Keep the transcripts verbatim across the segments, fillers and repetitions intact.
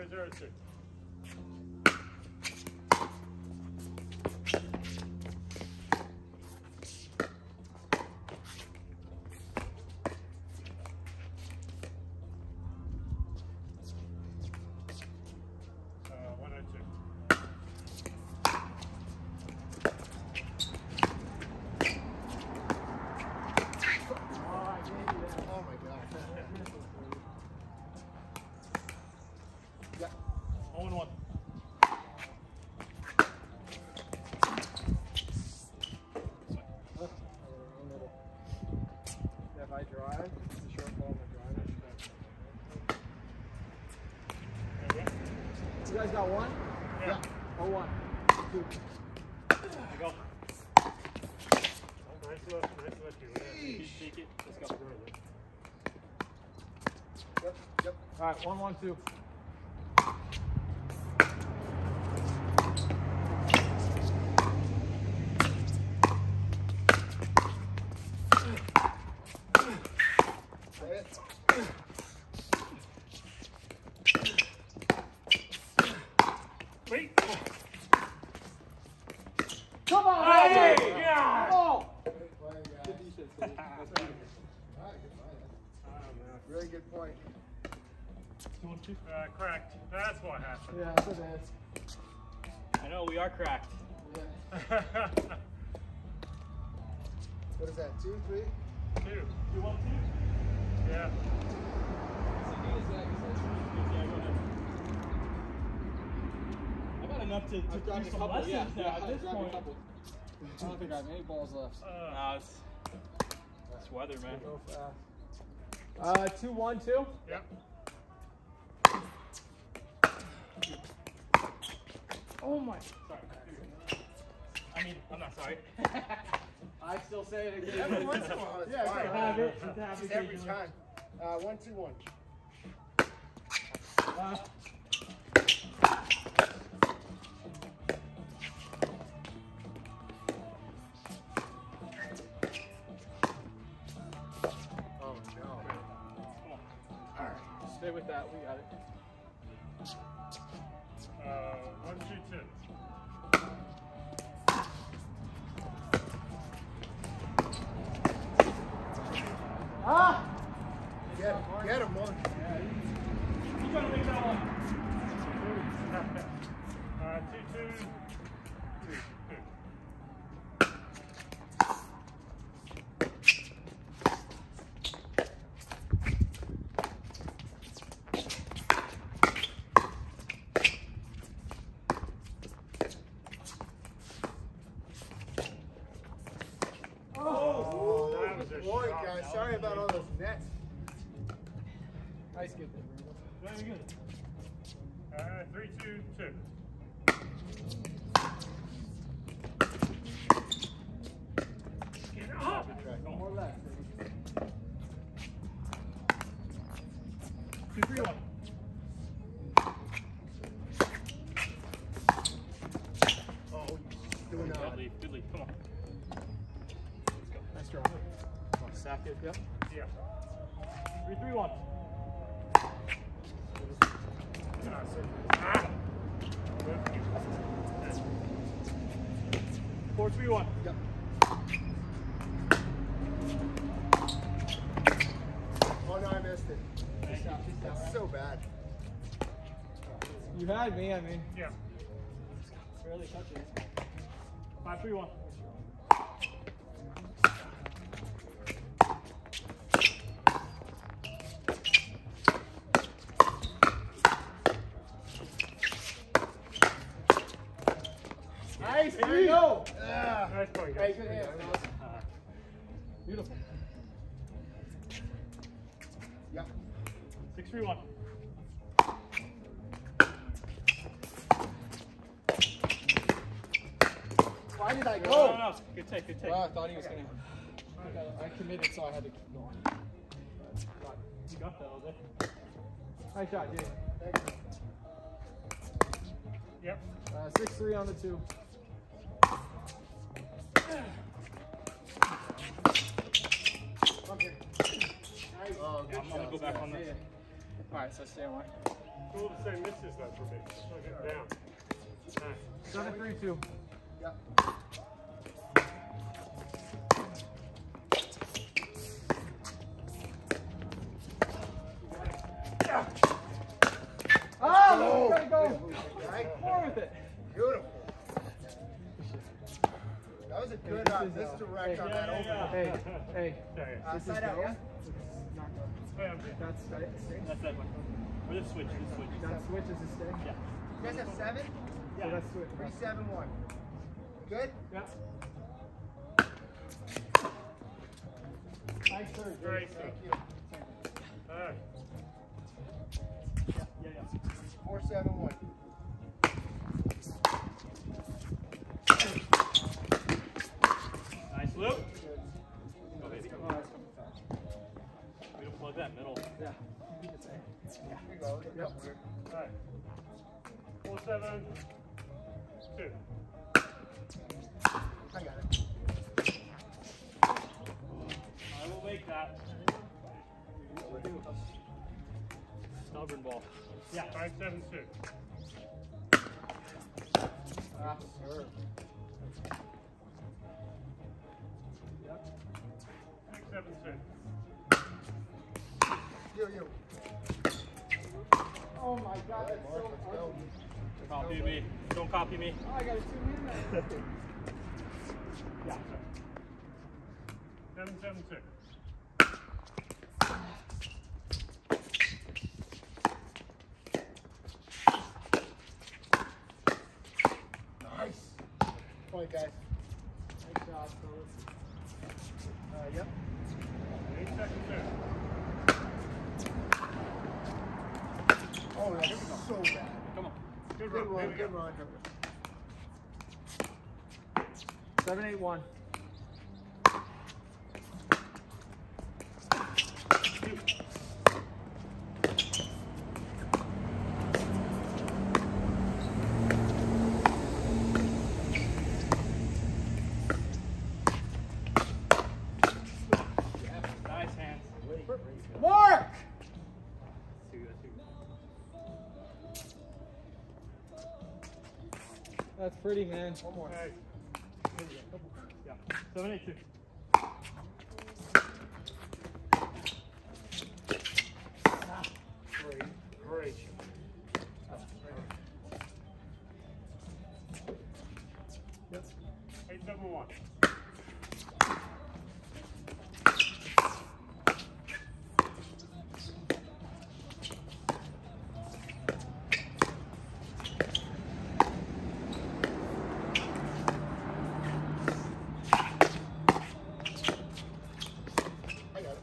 zero two. You guys got one? Yeah. Oh, one. Two. There you go. Oh, nice lift, nice lift here. Yeah. Take it. Let's go. Yep, yep. All right, one, one, two. Wait. Come on! Hey! Come Yeah! on! Good defense, buddy. That's good. All right, good fight. Really good point. Uh, cracked. That's what happened. Yeah, that's what it is. I know, we are cracked. Yeah. What is that, two, three? Two. You want two? Yeah. I got enough to, to I've do gotten a some couple, lessons yeah. now yeah at I've this gotten a point. couple. I don't think I have any balls left. Uh, No, it's, it's weather, man. Go fast. Uh, two, one, two. yep. Oh my. Sorry. I mean, I'm not sorry. I still say it again. Every once in a while, it's Yeah, fine. to have it. To have Just it every occasionally. time. Uh, one, two, one. Uh, Oh, no. all right. Stay with that. We got it. Uh, one, two, two. Ah! Get him, get him, one. You gotta make that one. Uh, two, two, two, two. Oh, that was a point, shot. guys. That Sorry was about all those nets. Nice get there, Very good. Uh, three, two, two. Get up! Good track. Brandon. More left. Two, three, one. Oh, doing Good that. lead, good lead. Come on. Nice draw. Come on, sack it. Yep. Yeah. Three, three, one. Ah! Four, three, one. Yep. Oh, no, I missed it. That's so bad. You had me. I mean, Yeah. Barely touching. Five, three, one. nice. There There you go. Ah. Nice point, Hey, guys. good hands, fellas. Beautiful. Yep. Six, three, one. Why did I No, go? no, no. Good take, good take. Well, I thought he was going to. I committed, so I had to keep going. You got that, was it? Nice shot, Jay. Thank you. Yep. Uh, six three on the two. Okay. Nice. Oh, good I'm gonna shot. go back on this. All right, so stay away. All the same misses though for me. So I get down. Nice. Seven, three, two. Yep. Oh, Oh, gotta go. Right? More with it. Beautiful. That was a good uh, misdirect on that yeah, over. yeah. Hey, hey. Okay. Uh, side out, yeah? Stay on me. That's right. That's that one. Or this switch, this switch. That switch is a stay. Yeah. You guys have seven? So that's switch. Three, seven, one. Good? Yeah. Nice serve. Great. Thank you. All right. Yeah, yeah. Four, seven, one. Nice loop. Oh, that's coming fast. We don't plug that middle. Yeah. Here you go. Yep. All right. Four, seven, two. I got it. I will make that. Stubborn ball. Yeah. Five, seven, two. Ah, sir. Six, seven, six. You, you. Oh my God, that's so Let's go. Copy me. Don't copy me. Oh, I got a two minute. Yeah. Seven, seven, six. Nice. Point, guys. Nice job, fellas. Uh, yep. Eight, seconds, two. Oh, that is so bad. Come on. Good Good run. Here run, we good go. run. Seven, eight, one. Nice hands. Mark! Two, two. That's pretty, man. One more. Hey. Yeah. Seven, eight, two. Great. Great. Yep. Eight, seven, one. I got it.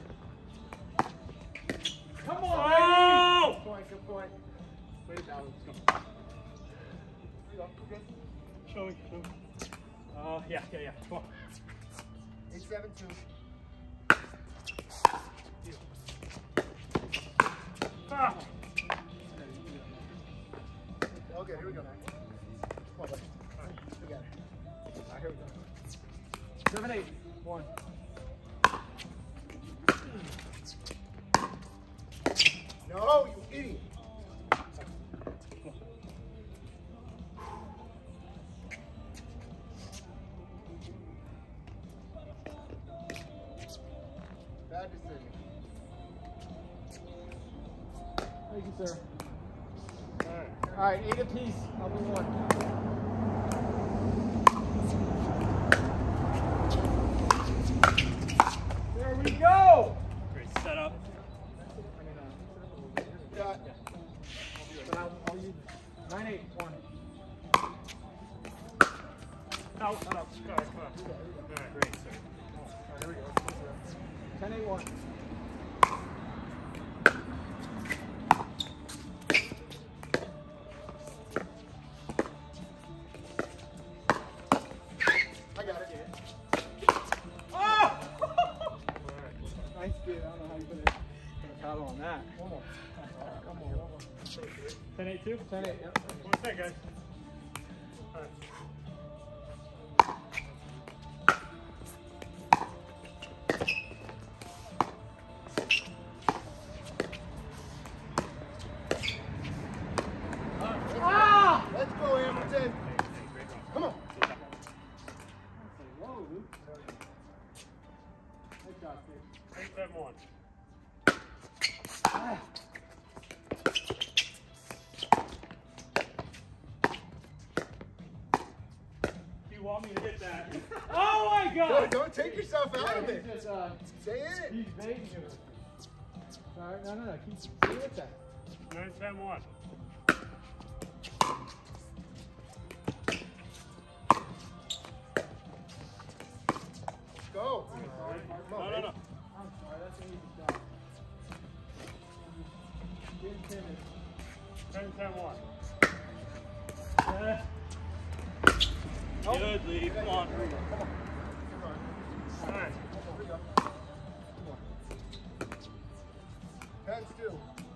Come on, Oh! Good point, good point. baby! Wait, down. Here you go. We're good. Show me, show me. Uh, yeah, yeah, yeah. Come on. Eight, seven, two. Ah! Okay, here we go. Come on, buddy. We got it. All right, here we go. Seven, eight, one. No, you idiot. Bad decision. Thank you, sir. All right. All right, eight apiece. I'll do one. There we go. Great setup. Got But I'll, I'll use nine, eight, one. Out, out. All right, come on. All right. Great, sir. All right, here we go. ten, eight, one. I got it. Oh! All Nice speed. I don't know how you put it. Put a paddle on that. One more. Come on, one more. Ten, eight, two. ten, eight, yep. right. One second, guys. All right. my God! Don't, don't take yourself out of it. Just, uh, Stay in it. he's baiting you. All right, no, no, no. Keep stay with that. nine ten one. Go. No, no, no. I'm sorry, that's an easy shot. Get intended. ten ten one. Uh, Good lead. Come on. Nine. Here we go. Heads two.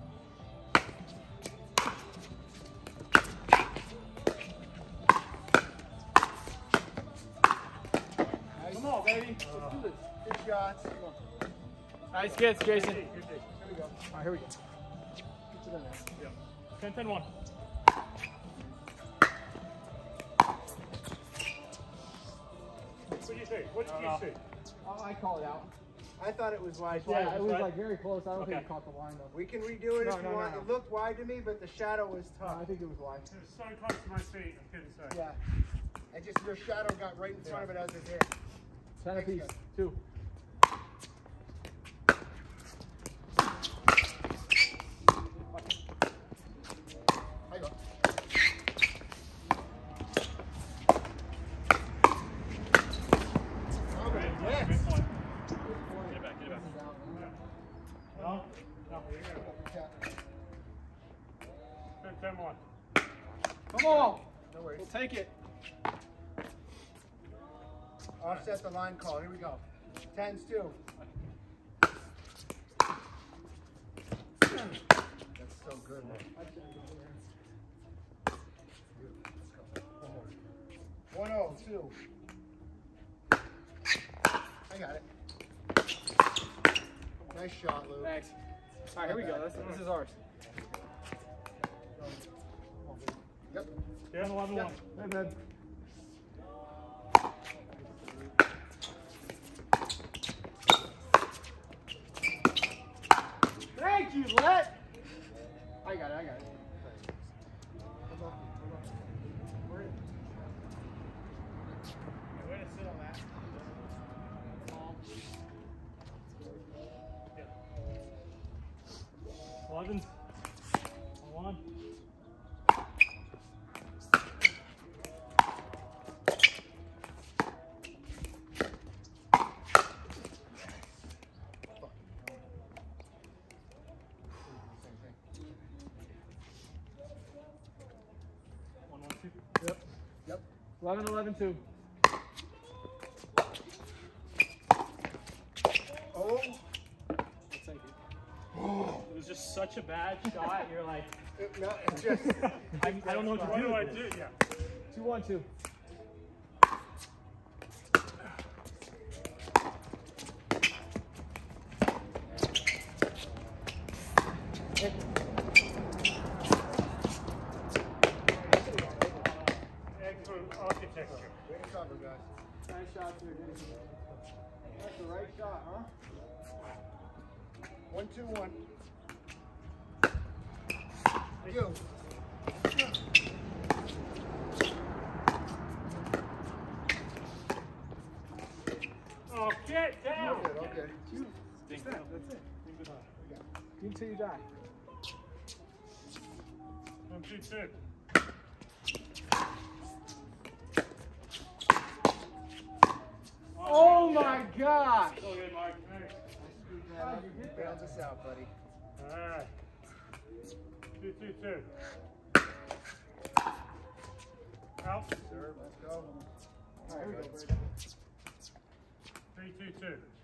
Come on, baby. Let's do this. Good shots. Nice kids, Jason. Good D, good D. Here we go. All right, here we go. Get to the net. Yeah. ten ten one. What do you think? What did No, you no. see? Oh, I call it out. I thought it was wide. Yeah, too. it was right? like very close. I don't think Okay. it caught the line though. We can redo it No, if no, you no, want. no. It looked wide to me, but the shadow was No, tough. I think it was wide. It was so close to my feet, I couldn't say. Yeah. And just your shadow got right in front of it as it hit. Ten Thanks, apiece. guys. Two. I go. Oh, Good yes. point. Get it back, get it back. No? No. ten ten one. Come on. No worries. We'll take it. Offset the line call. Here we go. Tens two. That's so good, man. One oh two. I got it. Nice shot, Luke. Thanks. All right, here we go. This, this is ours. Yep. ten eleven one. Hey, babe. Thank you, Let. I got it. I got it. Way to sit on that. eleven. One. One, one, two. Yep. Yep. eleven, eleven, two. Oh. Thank you. It was just such a bad shot. You're like, It, no, it's just. I, I don't know what to What do. do I with do? this. Yeah. Two, one, two. Excellent architecture. Way to cover, guys. Nice shot here, Jason. That's the right shot, huh? One, two, one. You. Oh, get down! Okay, okay. That's it. That's it. Until you die. One, two, two. Oh my gosh! Go ahead, Mike. Thanks. How did you get that? Rounds us out, buddy. All right. Two, two, two. Out. Sir, let's go. All right, here we go, Brady. Three, two, two.